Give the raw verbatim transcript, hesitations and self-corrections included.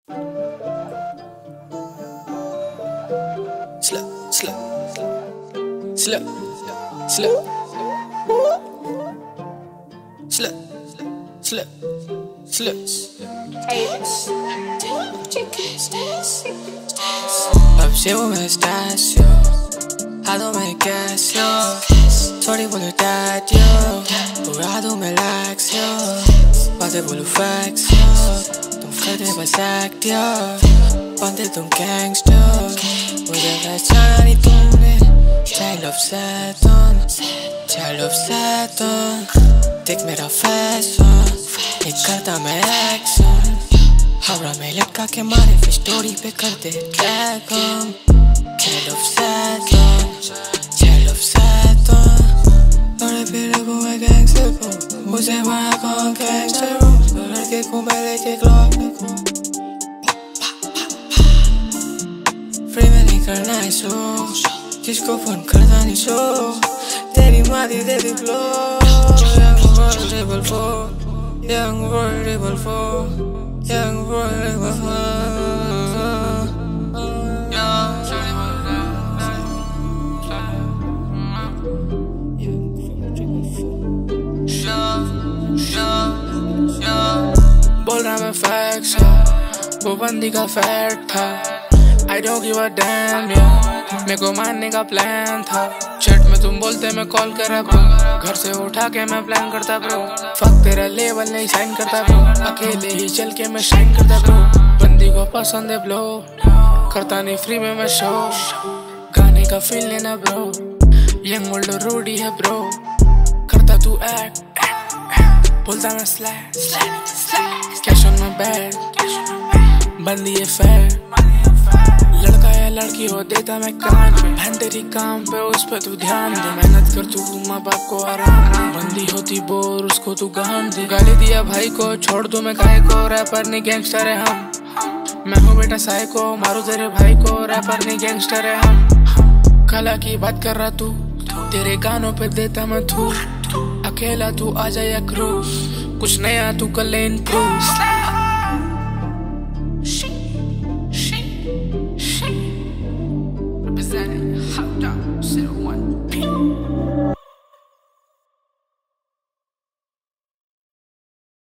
Slow, slow, slow, slow, slow, slow, slow. अब से वो मैं स्टैश yo, हाथों में कैश yo, थोड़ी बोलूं डैड yo, उड़ा दूं मैं लैक्स yo, बातें बोलूं फैक्स yo, तुम करते बस एक्ट yo, बनते तुम गैंगस्टर, मुझे पहचाना नहीं तुमने, child of Saturn, child of Saturn, देख मेरा फैशन, ये करता मैं एक्शन, हवड़ा में लटका के मारे फिर स्टोरी पे करते टैग हम, child of Saturn, child of Saturn, लड़े फिर लगूं मैं गैंगस्टर को, मुझे बना कौन गैंगस्टर हूँ, लड़के को मैं लेके क्लॉक रखूं, फ्री में नहीं करना है शो, किसको फोन करता नहीं शो, तेरी माँ दी दे दी flow, Youngwrld rebel four, Youngwrld rebel four, Youngwrld rebel four. बोल रहा मैं फैक्स है, वो बंदी का फैट था, I don't give a damn yeah, मेरे को मारने का प्लान था, चैट में तुम बोलते मैं कॉल करा ब्रो, घर से उठा के मैं प्लान करता ब्रो, फक तेरा लेवल नहीं साइन करता ब्रो, अकेले ही चल के मैं शाइन करता ब्रो, बंदी को पसंद है ब्लो, करता नहीं फ्री में मैं शो, गाने का फील लेना ब्रो, यंगवर्ल्ड और रूडी है ब्रो, करता तू एक्ट, बोलता मैं slack, cash on my bad, बंदी है फेयर, लड़का या लड़की हो देता मैं कान पे, बहन तेरी काम पे उस पे तू ध्यान दे, मेहनत कर तू माँ बाप को आराम दे, बंदी होती बोर उसको तू गान दे, गाली दिया भाई को छोड़ दूं मैं काहे को, रैपर नहीं गैंगस्टर है हम, मैं हूँ बेटा साय को, मारू तेरे भाई को, रैपर नहीं गैंगस्टर है हम, कला की बात कर रहा तू, तेरे गानों पे देता मैं थू, अकेला तू आ जाए क्रू, कुछ नया तू कर ले इम्प्रूव।